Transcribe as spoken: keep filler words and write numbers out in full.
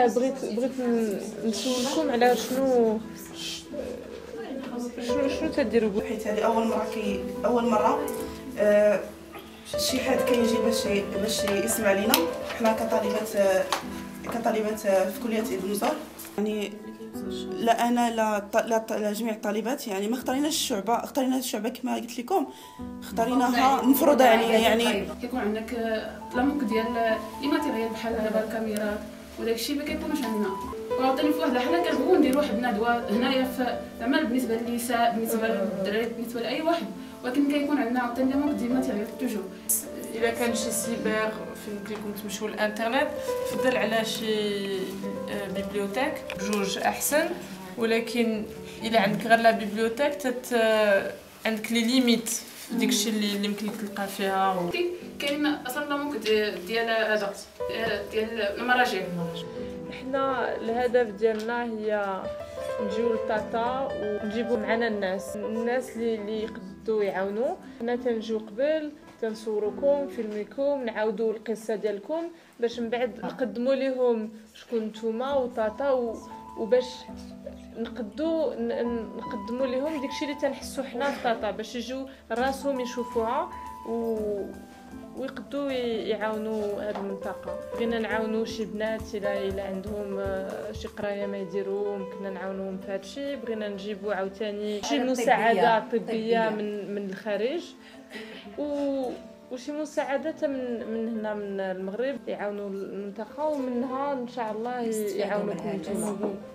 بغيت بغيت نسولكم على شنو شنو شنو تديروا، حيت هذه اول مره كي اول مره آه شي حد كيجي باش باش يسمع لينا حنا كطالبات آه كطالبات آه في كليه ابن نزار. يعني لا انا لا لا, لا جميع الطالبات، يعني ما اختاريناش الشعبه، اختارينا الشعبه كما قلت لكم، اختاريناها مفروضه علينا. يعني كيكون عندك لامونك ديال لي ماتيريال بحال دابا الكاميرات وداك الشيء ما كيكونوش عندنا. وعاوتاني في واحد الحاله كنبغيو نديرو واحد الندوه هنايا في زعما بالنسبه للنساء، بالنسبه للدراري، بالنسبه لاي واحد، ولكن كيكون عندنا عاوتاني لامونك ديال الماتيريال توجور. الا كان شي سيبر فين كيكون تمشيو للانترنت فضل على شي بيبليوتيك جوج احسن، ولكن الا عندك غير لا بيبليوتيك تت عندك لي ليميت داكشي اللي اللي يمكن لك تلقى فيها و... كاين اصلا لامونك ديال هذا ديال المراجع. حنا الهدف ديالنا هي نجيو لطاطا ونجيبو معنا الناس الناس اللي اللي يقدروا يعاونوا. حنا تنجيو قبل تنصوروكم فيلميكم نعاودوا القصه ديالكم باش من بعد نقدموا لهم شكون نتوما وطاطا، وباش نقدو نقدموا لهم داكشي اللي تنحسوا حنا في طاطا باش يجوا راسهم يشوفوها و ويقدروا يعاونوا هذه المنطقه. بغينا نعاونوا شي بنات الى الى عندهم شي قرايه ما يديروا ممكن نعاونوهم في هذا الشيء. بغينا نجيبوا عاوتاني شي مساعده طبيه من من الخارج و وشي مساعدة من من هنا من المغرب يعاونوا المنطقة، ومنها ان شاء الله يعاونوكم نتوما.